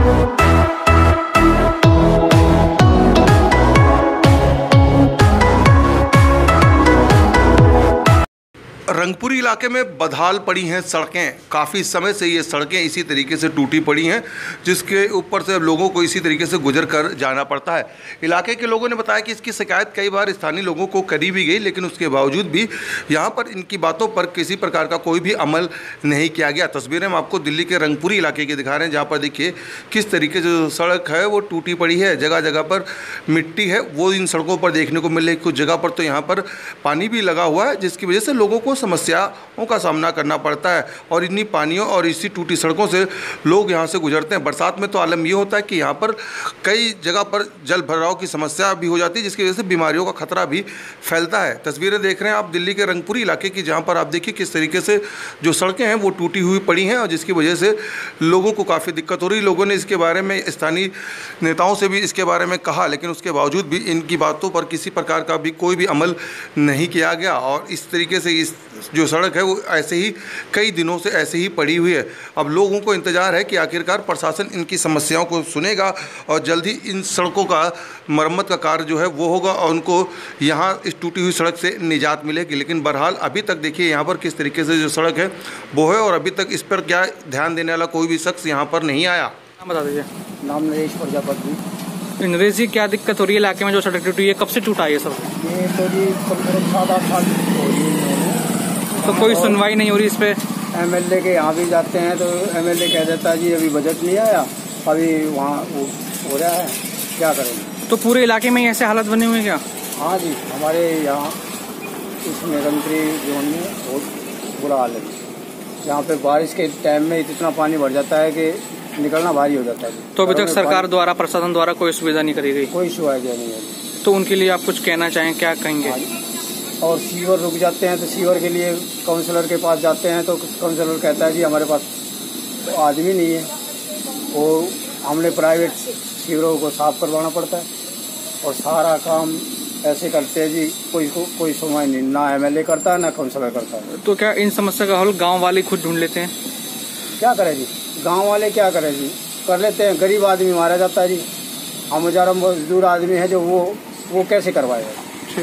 रंगपुरी इलाके में बदहाल पड़ी हैं सड़कें। काफ़ी समय से ये सड़कें इसी तरीके से टूटी पड़ी हैं, जिसके ऊपर से लोगों को इसी तरीके से गुजर कर जाना पड़ता है। इलाके के लोगों ने बताया कि इसकी शिकायत कई बार स्थानीय लोगों को करी भी गई, लेकिन उसके बावजूद भी यहाँ पर इनकी बातों पर किसी प्रकार का कोई भी अमल नहीं किया गया। तस्वीरें हम आपको दिल्ली के रंगपुरी इलाके की दिखा रहे हैं, जहाँ पर देखिए किस तरीके से सड़क है वो टूटी पड़ी है। जगह जगह पर मिट्टी है वो इन सड़कों पर देखने को मिल रही है। कुछ जगह पर तो यहाँ पर पानी भी लगा हुआ है, जिसकी वजह से लोगों को समस्याओं का सामना करना पड़ता है। और इन्हीं पानियों और इसी टूटी सड़कों से लोग यहाँ से गुजरते हैं। बरसात में तो आलम ये होता है कि यहाँ पर कई जगह पर जल भराव की समस्या भी हो जाती है, जिसकी वजह से बीमारियों का खतरा भी फैलता है। तस्वीरें देख रहे हैं आप दिल्ली के रंगपुरी इलाके की, जहाँ पर आप देखिए किस तरीके से जो सड़कें हैं वो टूटी हुई पड़ी हैं और जिसकी वजह से लोगों को काफ़ी दिक्कत हो रही है। लोगों ने इसके बारे में स्थानीय नेताओं से भी इसके बारे में कहा, लेकिन उसके बावजूद भी इनकी बातों पर किसी प्रकार का भी कोई भी अमल नहीं किया गया। और इस तरीके से इस जो सड़क है वो ऐसे ही कई दिनों से ऐसे ही पड़ी हुई है। अब लोगों को इंतजार है कि आखिरकार प्रशासन इनकी समस्याओं को सुनेगा और जल्द ही इन सड़कों का मरम्मत का कार्य जो है वो होगा और उनको यहाँ इस टूटी हुई सड़क से निजात मिलेगी। लेकिन बहरहाल अभी तक देखिए यहाँ पर किस तरीके से जो सड़क है वो है और अभी तक इस पर क्या ध्यान देने वाला कोई भी शख्स यहाँ पर नहीं आया। नाम बता दीजिए। नाम नरेश प्रजापति। नरेश जी, क्या दिक्कत हो रही है इलाके में? जो सड़क टूटी है कब से टूटा है ये सब? ये तो जी 7-8 साल हो रही है। तो कोई सुनवाई नहीं हो रही इस पे? एमएलए के यहाँ भी जाते हैं तो एमएलए कह देता है जी अभी बजट नहीं आया, अभी वहाँ वो हो रहा है, क्या करेंगे। तो पूरे इलाके में ऐसे हालत बने हुए हैं क्या? हाँ जी, हमारे यहाँ इसमें रंगपुरी जोन में बहुत बुरा हाल है। यहाँ पे बारिश के टाइम में इतना पानी भर जाता है कि निकलना भारी हो जाता है। तो अभी तक सरकार द्वारा, प्रशासन द्वारा कोई सुविधा नहीं करी गई? कोई सुविधा नहीं है। तो उनके लिए आप कुछ कहना चाहें, क्या कहेंगे? और सीवर रुक जाते हैं तो सीवर के लिए काउंसलर के पास जाते हैं तो काउंसलर कहता है जी हमारे पास तो आदमी नहीं है, वो हमने प्राइवेट सीवरों को साफ करवाना पड़ता है और सारा काम ऐसे करते हैं जी। कोई सुनवाई नहीं, ना एमएलए करता है ना काउंसलर करता है। तो क्या इन समस्या का हल गाँव वाले खुद ढूंढ लेते हैं? क्या करें जी, गाँव वाले क्या करें जी, कर लेते हैं। गरीब आदमी मारा जाता है जी, हम हजारों मजदूर आदमी है जो वो कैसे करवाएगा।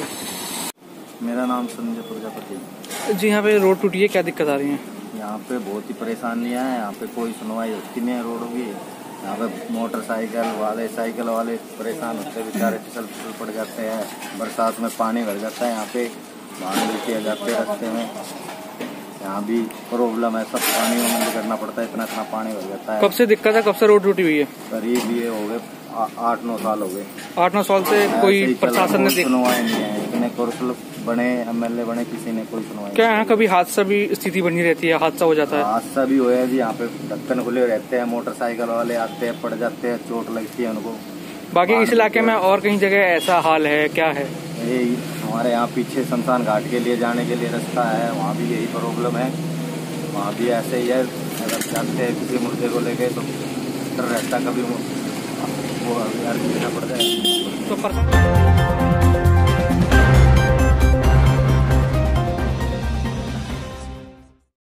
मेरा नाम संजय प्रजापति। जी, यहाँ पे रोड टूटी है, क्या दिक्कत आ रही है? यहाँ पे बहुत ही परेशानियाँ हैं। यहाँ पे कोई सुनवाई होती नहीं है रोडों की। यहाँ पे मोटरसाइकिल वाले, साइकिल वाले परेशान होते हैं, बेचारे फिसल पड़ जाते हैं। बरसात में पानी भर जाता है, यहाँ पे वाहन भी किए जाते हैं रास्ते में। यहाँ भी प्रॉब्लम है, सब पानी में बंद करना पड़ता है, इतना पानी भर जाता है। कब से दिक्कत है, कब से रोड टूटी हुई है? करीब ये हो गए 8-9 साल हो गए। 8-9 साल से कोई प्रशासन ने सुनवाई नहीं है। इतने काउंसिलर बने, एमएलए बने, किसी ने कोई सुनवाई। क्या यहाँ कभी हादसा भी स्थिति बनी रहती है, हादसा हो जाता है? हादसा भी हुआ है जी। यहाँ पे ढक्कन खुले रहते हैं, मोटरसाइकिल वाले आते हैं, पड़ जाते हैं, चोट लगती है उनको। बाकी इस इलाके में और कहीं जगह ऐसा हाल है, क्या है? यही हमारे यहाँ पीछे शमशान घाट के लिए जाने के लिए रास्ता है, वहाँ भी यही प्रॉब्लम है। वहाँ भी ऐसे ही है, अगर जाते हैं किसी मुर्दे को लेके तो डर रहता, कभी वो देना पड़ जाए। तो